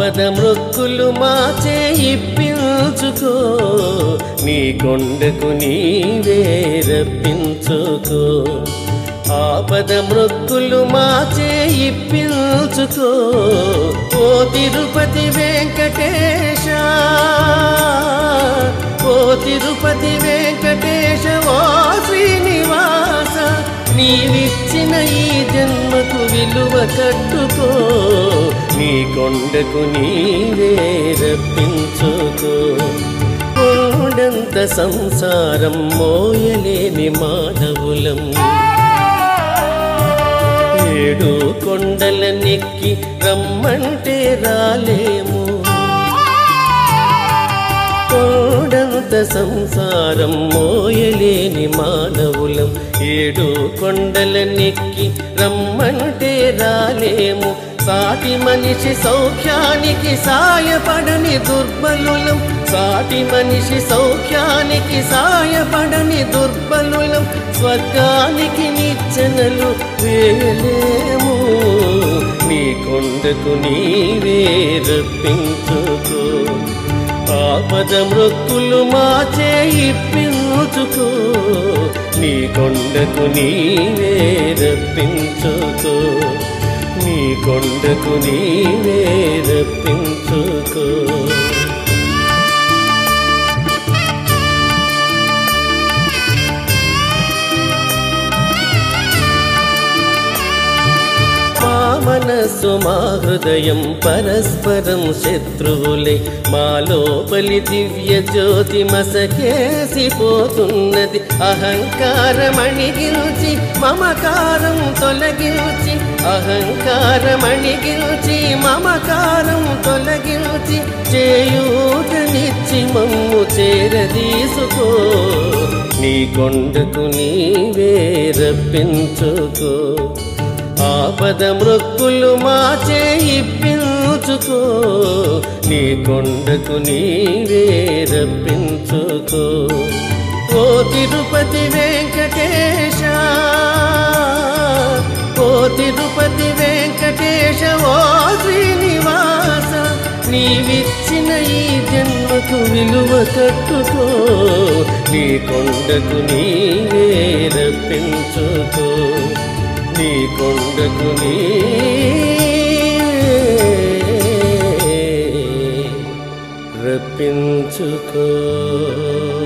ఆపద మృక్కులు మాచే ఇప్పించుకో నీ కొండకు నీవే రప్పించుకో ఆపద మృక్కులు మాచే ఇప్పించుకో ఓ తిరుపతి వెంకటేశ ఓ తిరుపతి వెంకటేశ ఓ శ్రీనివాస నీవిచ్చిన ఈ జన్మకు విలువ కట్టుకో నీ కొండకు నీవే రప్పించుకో కొండంత సంసారం మోయలేని మానవులం ఏడు కొండల నెక్కి రమ్మంటే రాలేము కొండంత సంసారం మోయలేని మానవులం ఏడు కొండల నెక్కి రమ్మంటే రాలేము సాటి మనిషి సౌఖ్యానికి సాయపడని దుర్బలులం సాటి మనిషి సౌఖ్యానికి సాయపడని దుర్బలులం స్వర్గానికి నిచ్చెనలు వేయలేము నీ కొండకు నీవే రప్పించుకో ఆపద మృక్కులు మాచే ఇప్పించుకో నీ కొండకు నీవే రప్పించుకో నీ కొండకు నీవే రప్పించుకో మనస్సు మా హృదయం పరస్పరం శత్రువులే మా లోపలి దివ్య జ్యోతి మసకేసిపోతున్నది అహంకారమణిగిల్చి మమకారం తొలగించి అహంకారమణిగిల్చి మమకారం తొలగించి చేయూతనిచ్చి మమ్ము చేరదీసుకో నీ కొండకు నీవే రప్పించుకో ఆపద మృక్కులు మాచే ఇప్పించుకో నీ కొండకు నీవే రప్పించుకో ఓ తిరుపతి వెంకటేశ ఓ తిరుపతి వెంకటేశ ఓ శ్రీనివాస నీవిచ్చిన ఈ జన్మకు విలువ కట్టుకో నీ కొండకు నీవే రప్పించుకో నీ కొండకు రప్పించుకో